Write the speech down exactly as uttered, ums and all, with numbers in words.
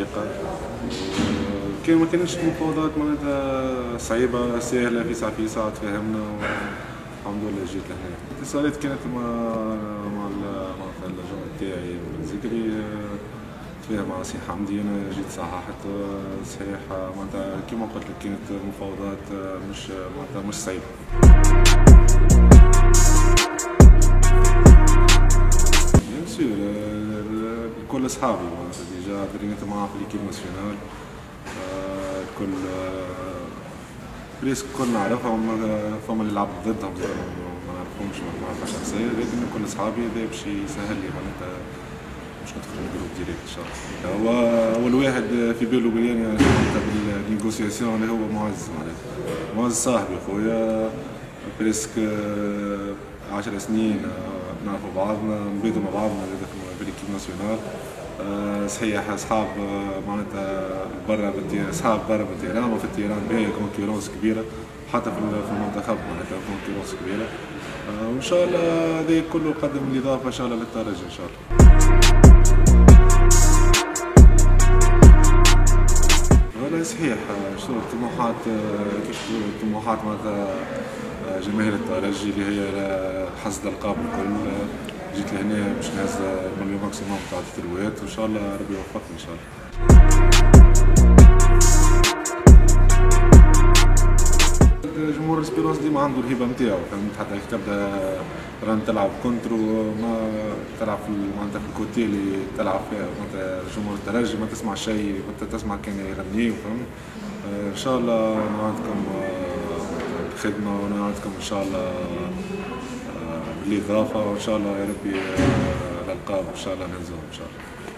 الحقيقة. كان ما كانتش مفاوضات معناتها صعيبة سهلة، في ساعة في ساعة تفاهمنا والحمد لله جيت لهنا. الاتصالات كانت مع مع مع اللجنة تاعي من ذكري، تفاهم مع سي حمدي. أنا جيت صححت صحيح معناتها كيما قلت لك كانت مفاوضات مش معناتها مش صعيبة. بيان سور الكل أصحابي معناتها ديجا ترينيت معاهم في ليكيب ناسيونال، الكل بريسك الكل نعرفهم، فما اللي لعبت ضدهم ما نعرفهمش معرفة شخصية، لكن الكل أصحابي هذا باش يسهل لي معناتها باش ندخل الجروب ديريكت إن شاء الله. هو أول واحد في بالو بلي أنا بالنيغوسياسيون اللي هو معز معناتها، معز صاحبي خويا بريسك عشر سنين نعرفوا بعضنا، نبيدوا مع بعضنا في ليكيب ناسيونال. أه صحيح اصحاب معناتها برا اصحاب برا بالتيران وفي التيران باهي كونكورونس كبيره، حتى في المنتخب معناتها كونكورونس كبيره. أه وان شاء الله هذا كله قدم الاضافه ان شاء الله للترجي ان شاء الله. والله صحيح شو الطموحات كيف تقول الطموحات معناتها جماهير الترجي اللي هي حصد القاب الكل. جيت لهنا باش نهز المليون ماكسيموم تاع الثروات وان شاء الله ربي يوفقني ان شاء الله. جمهور اسبيرونس ديما عنده الهبه نتاعو، فهمت؟ حتى كي تبدا رانا تلعب كونترو ما تلعب في معناتها في الكوتي اللي تلعب فيها معناتها جمهور الترجي ما تسمع شيء، ما تسمع كان يغنيو، فهمت؟ ان شاء الله نعاودكم الخدمه ونعاودكم ان شاء الله بالإضافة، وإن شاء الله يا ربي الألقاب إن شاء الله نهزهم إن شاء الله.